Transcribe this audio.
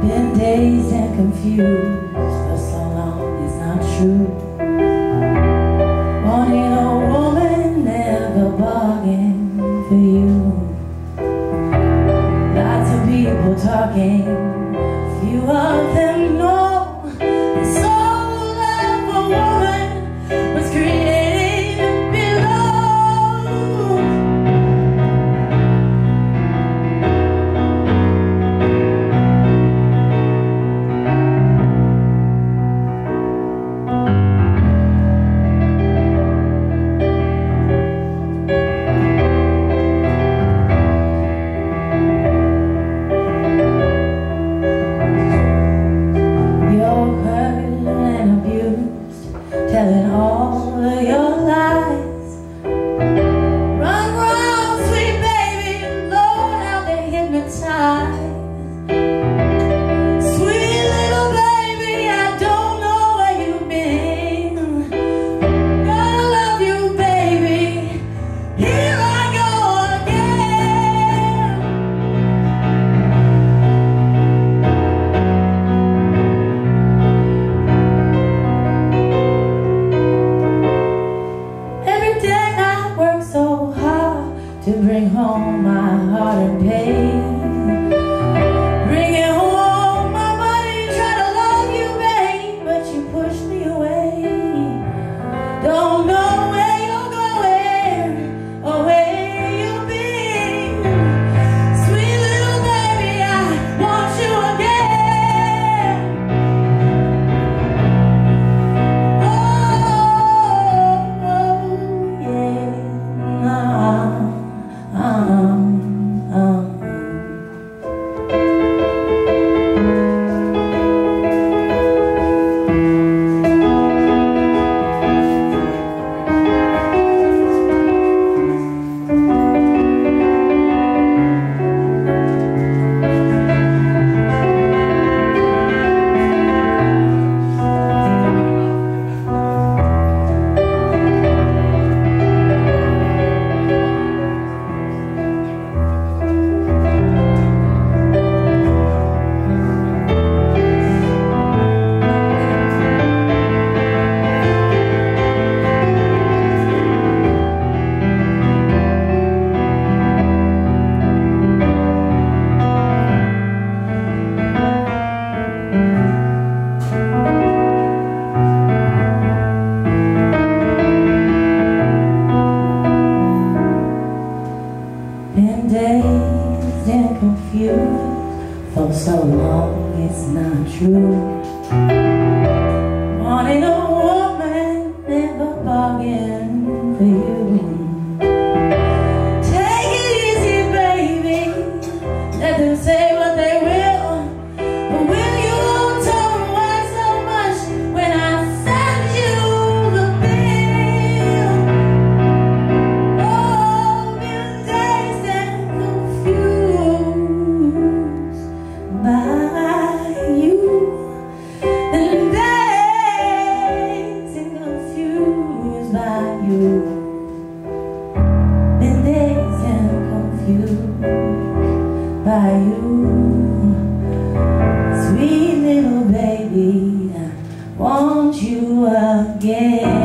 Been dazed and confused for so long, it's not true. Wanting a woman, never bargain for you. Lots of people talking, few of them know the soul of a woman was created below. Telling all of your lies. Run, run, sweet baby, Lord, how they hypnotize. Sweet little baby, I don't know where you've been. Gotta love you, baby, here I go again. To bring home my heart and pain, bringing home my money, try to love you, babe, but you push me away. Don't know where you're going or where you've been. Sweet little baby, I want you again. Oh, yeah. Been dazed and confused for so long, it's not true. Wanting a woman, never bargain for you. Take it easy, baby, let them say what they will, but will you tell them why so much when I send you the bill? Oh, been dazed and confused by you. And dazed and confused by you. Been dazed and confused by you. Sweet little baby, I want you again.